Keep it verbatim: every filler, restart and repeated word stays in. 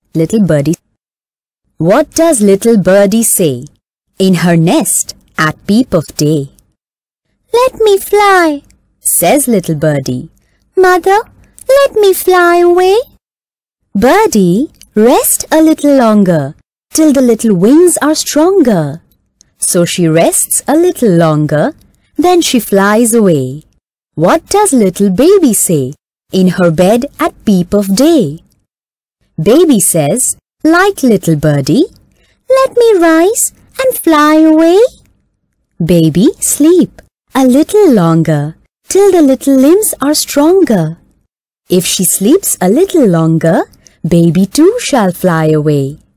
Little Birdie. What does little Birdie say in her nest at peep of day? "Let me fly," says little Birdie. "Mother, let me fly away." Birdie, rest a little longer till the little wings are stronger. So she rests a little longer, then she flies away. What does little baby say in her bed at peep of day? Baby says, like little Birdie, "Let me rise and fly away." Baby, sleep a little longer till the little limbs are stronger. If she sleeps a little longer, baby too shall fly away.